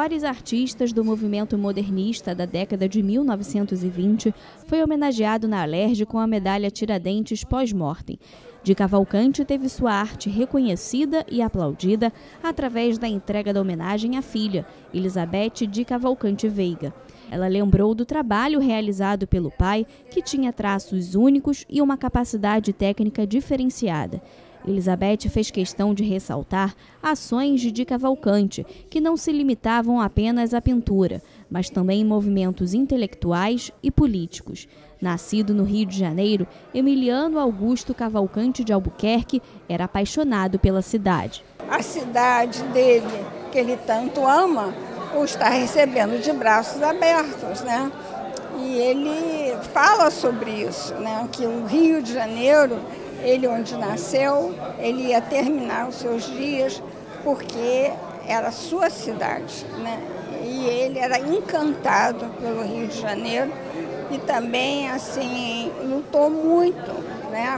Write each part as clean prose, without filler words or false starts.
maiores artistas do movimento modernista da década de 1920, foi homenageado na Alerj com a medalha Tiradentes pós-mortem. De Cavalcante teve sua arte reconhecida e aplaudida através da entrega da homenagem à filha, Elizabeth de Cavalcante Veiga. Ela lembrou do trabalho realizado pelo pai, que tinha traços únicos e uma capacidade técnica diferenciada. Elizabeth fez questão de ressaltar ações de Di Cavalcante, que não se limitavam apenas à pintura, mas também movimentos intelectuais e políticos. Nascido no Rio de Janeiro, Emiliano Augusto Cavalcante de Albuquerque era apaixonado pela cidade. A cidade dele, que ele tanto ama, o está recebendo de braços abertos, né? E ele fala sobre isso, né? Que o Rio de Janeiro, ele onde nasceu, ele ia terminar os seus dias porque era a sua cidade, né? E ele era encantado pelo Rio de Janeiro e também, assim, lutou muito, né?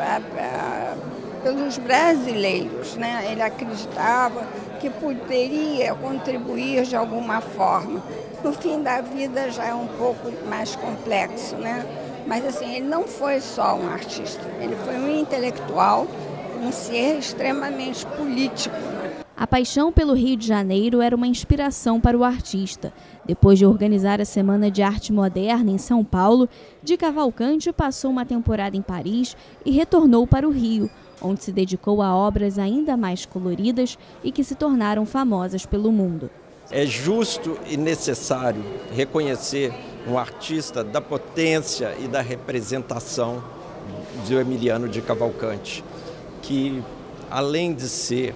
Pelos brasileiros, né? Ele acreditava que poderia contribuir de alguma forma. No fim da vida já é um pouco mais complexo, né? Mas assim, ele não foi só um artista, ele foi um intelectual, um ser extremamente político, né? A paixão pelo Rio de Janeiro era uma inspiração para o artista. Depois de organizar a Semana de Arte Moderna em São Paulo, Di Cavalcante passou uma temporada em Paris e retornou para o Rio, onde se dedicou a obras ainda mais coloridas e que se tornaram famosas pelo mundo. É justo e necessário reconhecer um artista da potência e da representação do Emiliano Di Cavalcante, que, além de ser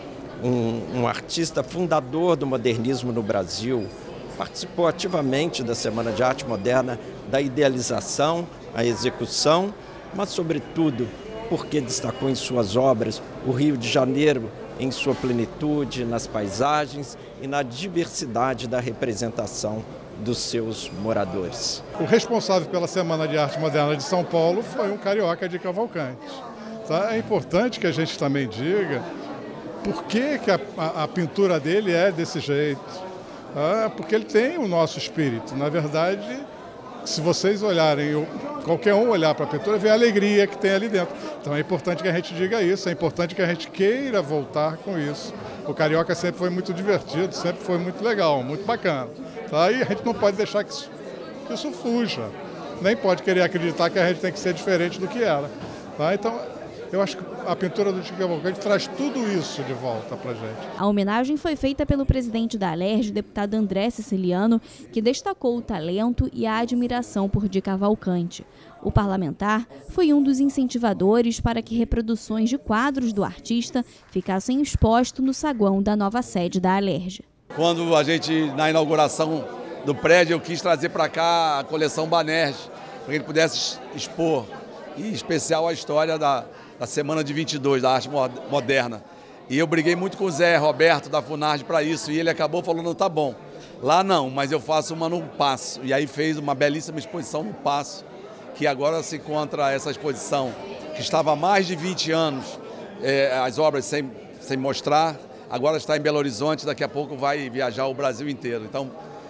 um artista fundador do modernismo no Brasil, participou ativamente da Semana de Arte Moderna, da idealização, a execução, mas, sobretudo, porque destacou em suas obras o Rio de Janeiro em sua plenitude, nas paisagens e na diversidade da representação dos seus moradores. O responsável pela Semana de Arte Moderna de São Paulo foi um carioca de Cavalcante. Tá? É importante que a gente também diga por que a pintura dele é desse jeito. Porque ele tem o nosso espírito. Na verdade, se vocês olharem, qualquer um olhar para a pintura, vê a alegria que tem ali dentro. Então é importante que a gente diga isso, é importante que a gente queira voltar com isso. O carioca sempre foi muito divertido, sempre foi muito legal, muito bacana. Tá? E a gente não pode deixar que isso fuja. Nem pode querer acreditar que a gente tem que ser diferente do que era. Tá? Então, eu acho que a pintura do Di Cavalcante traz tudo isso de volta para a gente. A homenagem foi feita pelo presidente da Alerj, deputado André Siciliano, que destacou o talento e a admiração por Di Cavalcante. O parlamentar foi um dos incentivadores para que reproduções de quadros do artista ficassem expostos no saguão da nova sede da Alerj. Quando a gente, na inauguração do prédio, eu quis trazer para cá a coleção Banerj, para que ele pudesse expor, em especial a história da Semana de 22, da arte moderna. E eu briguei muito com o Zé Roberto da Funarge para isso, e ele acabou falando, tá bom, lá não, mas eu faço uma no Paço. E aí fez uma belíssima exposição no Paço, que agora se encontra essa exposição, que estava há mais de 20 anos, as obras sem mostrar, agora está em Belo Horizonte, daqui a pouco vai viajar o Brasil inteiro. Então,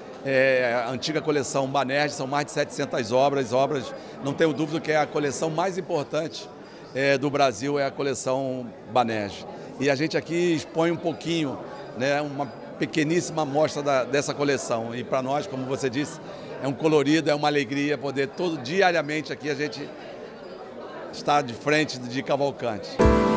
a antiga coleção Banerj, são mais de 700 obras, não tenho dúvida que é a coleção mais importante do Brasil, é a coleção Banerj. E a gente aqui expõe um pouquinho, né, uma pequeníssima amostra dessa coleção. E para nós, como você disse, é um colorido, é uma alegria poder diariamente aqui a gente estar de frente de Cavalcante.